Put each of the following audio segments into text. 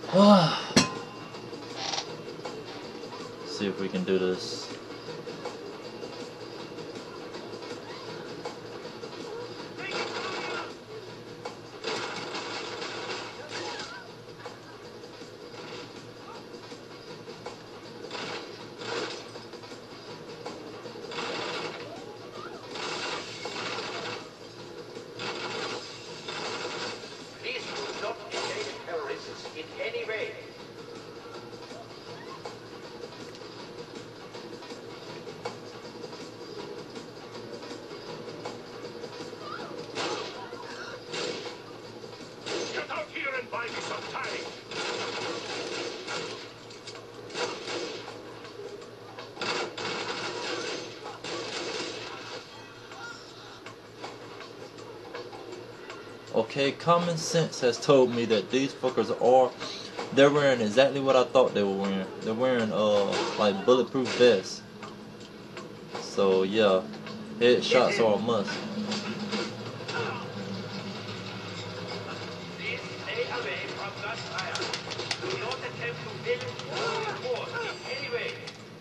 See if we can do this. Please do not engage terrorists in any way. Get out here and buy me some time. Okay, common sense has told me that these fuckers they're wearing exactly what I thought they were wearing. They're wearing like bulletproof vests. So yeah, headshots are a must. Please stay away from gunfire. Do not attempt to build or reinforce in any way.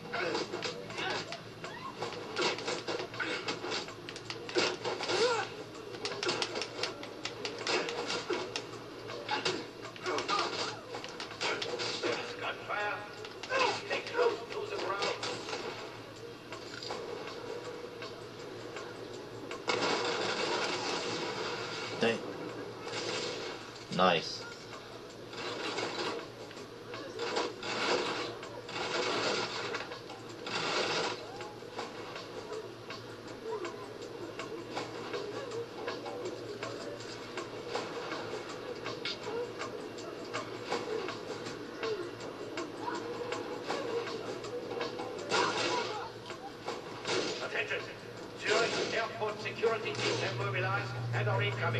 Gunfire. Stay close to the ground. Dang. Nice. Attention! Zurich airport security teams have mobilized and are incoming.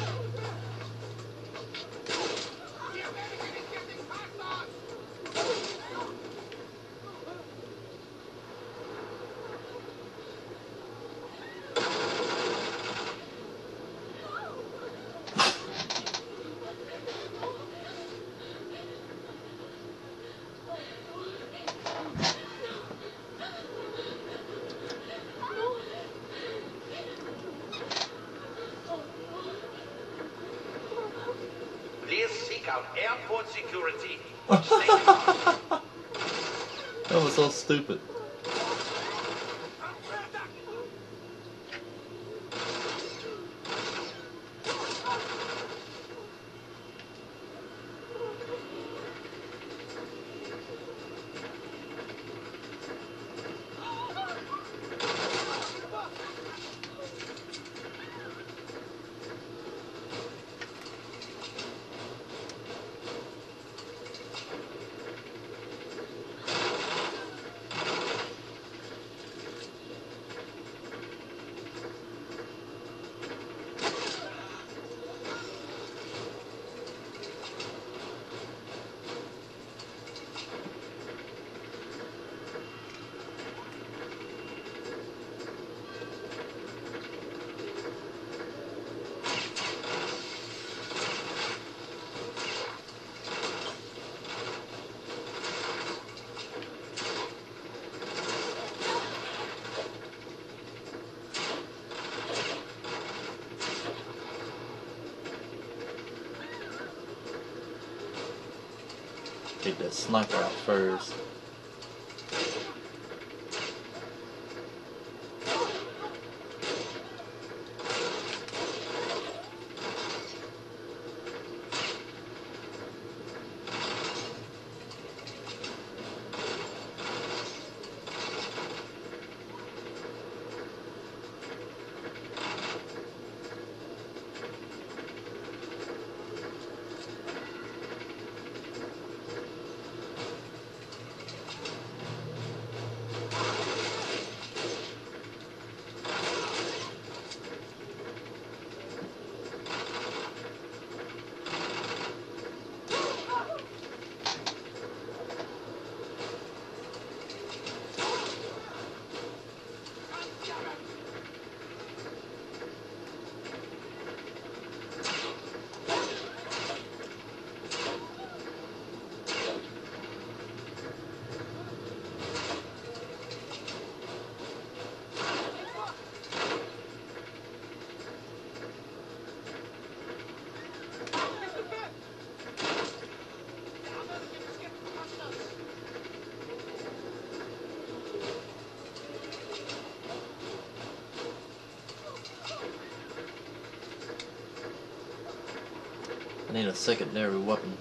Please seek out airport security. That was so stupid. Take that sniper out first. need a secondary weapon.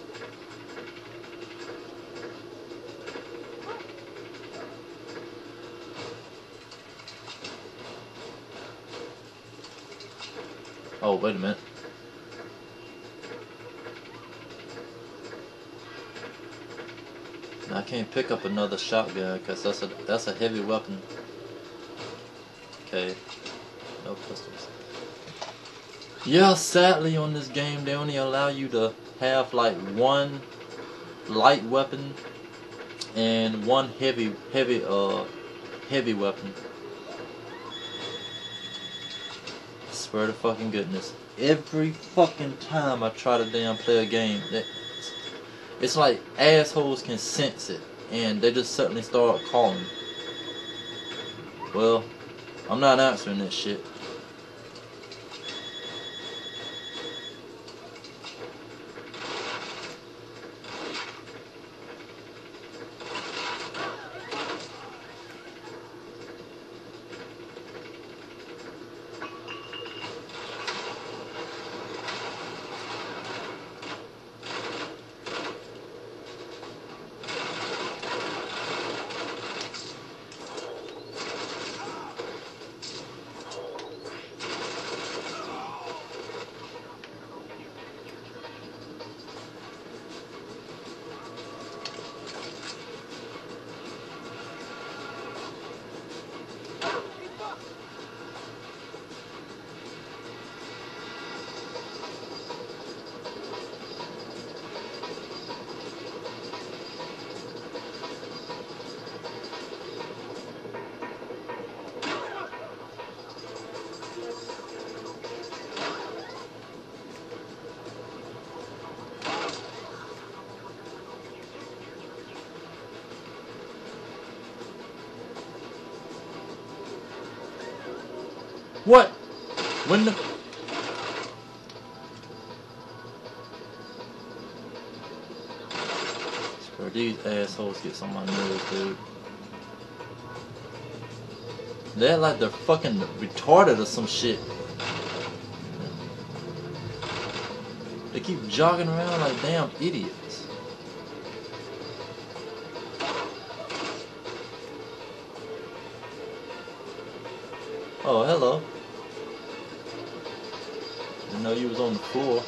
Oh, wait a minute. I can't pick up another shotgun because that's a heavy weapon. Okay, no pistols. Yeah, sadly on this game they only allow you to have like one light weapon and one heavy weapon. I swear to fucking goodness. Every fucking time I try to damn play a game, it's like assholes can sense it and they just suddenly start calling. Well, I'm not answering that shit. What? When the... Bro, these assholes get on my nerves, dude. They're like they're fucking retarded or some shit. They keep jogging around like damn idiots. Oh, hello. Didn't know you was on the floor.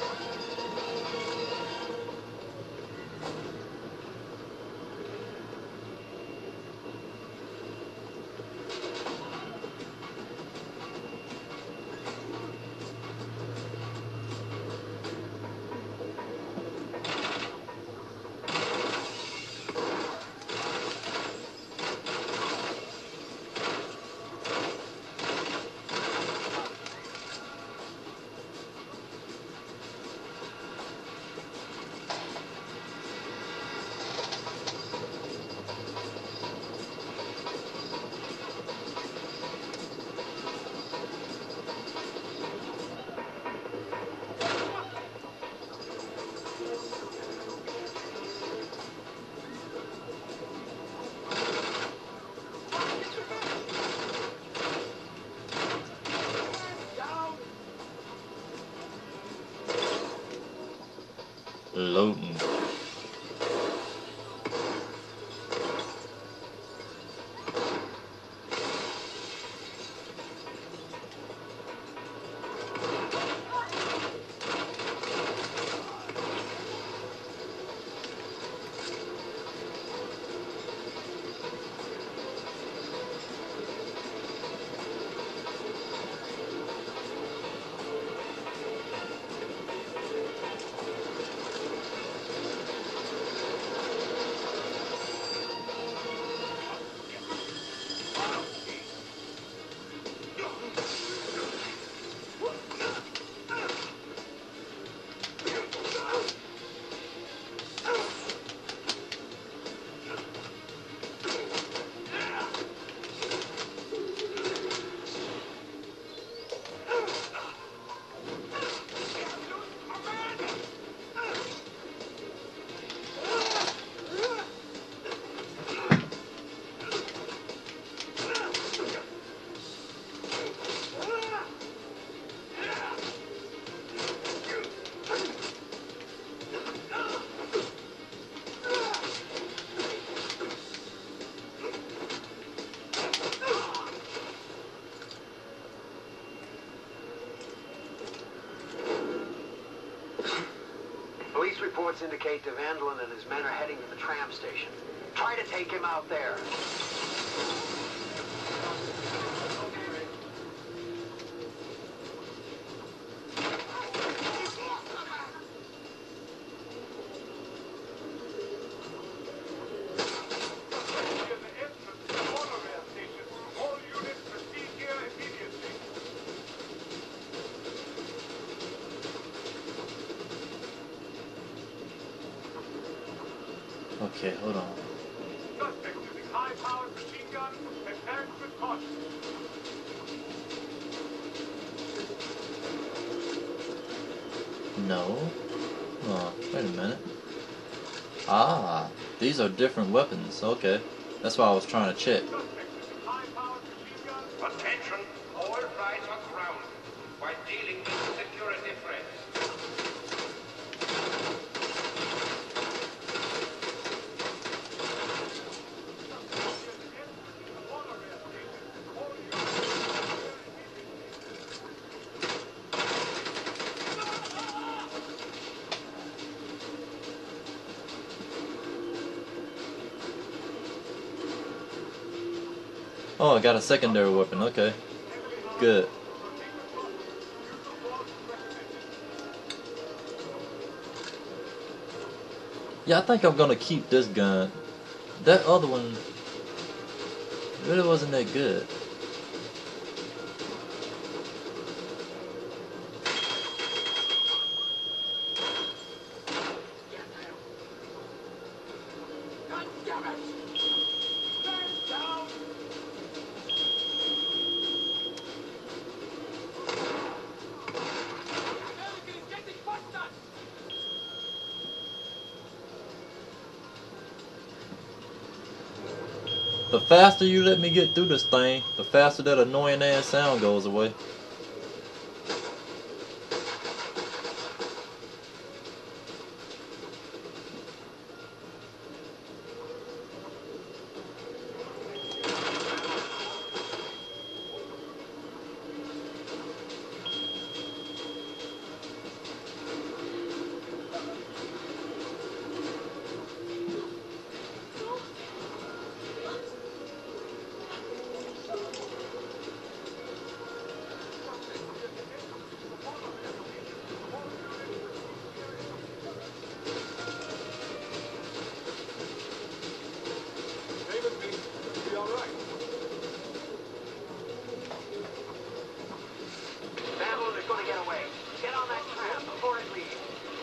Loading. Police reports indicate De Vandelen and his men are heading to the tram station. Try to take him out there. Okay, hold on. Suspect using high-powered machine gun. Advance with caution. No. Oh, wait a minute. Ah, these are different weapons. Okay, that's why I was trying to check. Attention, all rise on ground while dealing with security threats. Oh, I got a secondary weapon. Okay, good. Yeah, I think I'm gonna keep this gun. That other one really wasn't that good. The faster you let me get through this thing, the faster that annoying ass sound goes away. Vandalen is going to get away. Get on that tram before it leaves.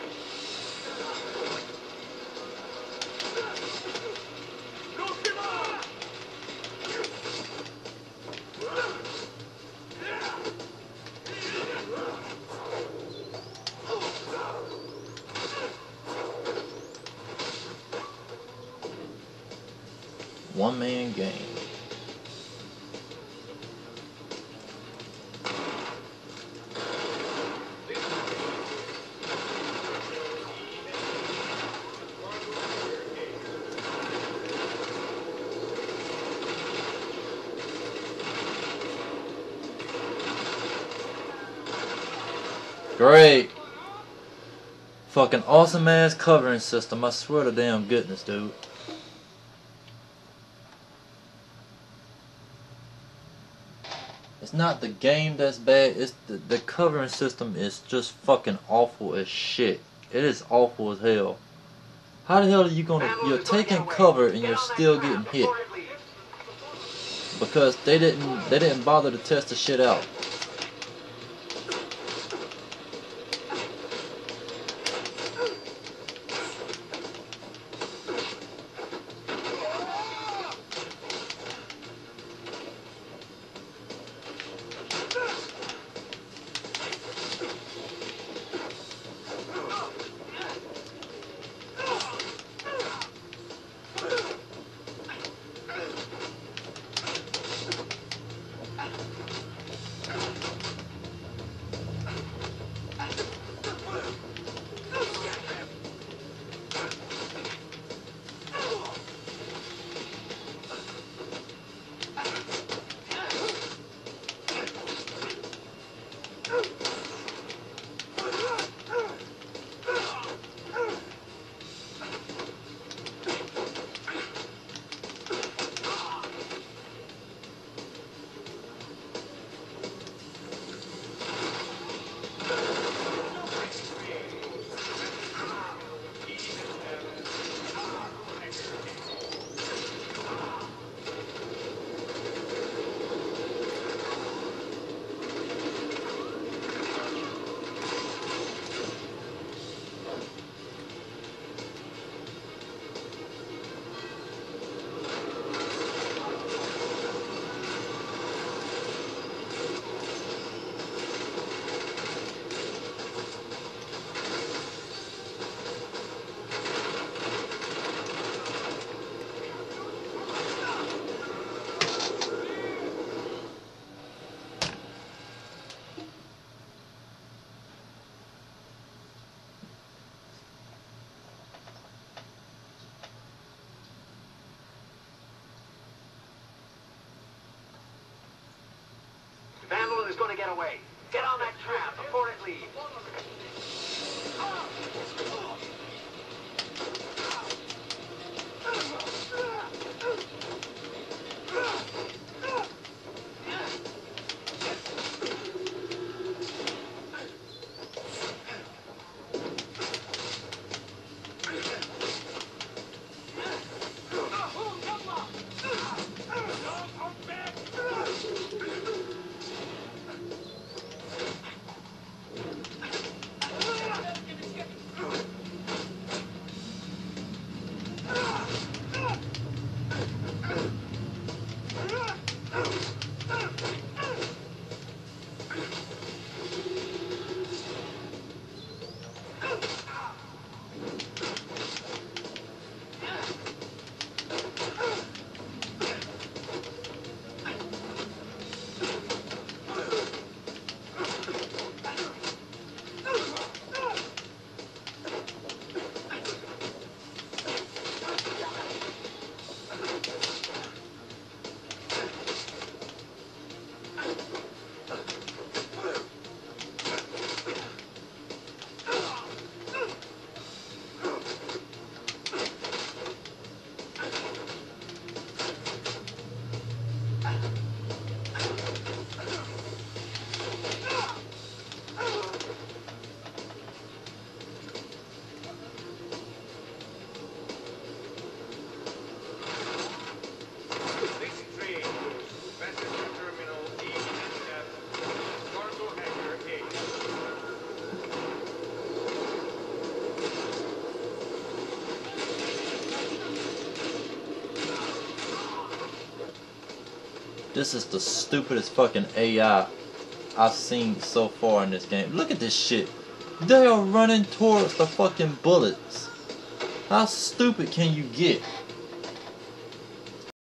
One man game. Great. Fucking awesome ass covering system. I swear to damn goodness, dude. It's not the game that's bad, it's the covering system is just fucking awful as shit. It is awful as hell. How the hell are you you're taking cover and you're still getting hit? Because they didn't bother to test the shit out. going to get away. Get on that tram before it leaves. This is the stupidest fucking AI I've seen so far in this game. Look at this shit. They are running towards the fucking bullets. How stupid can you get?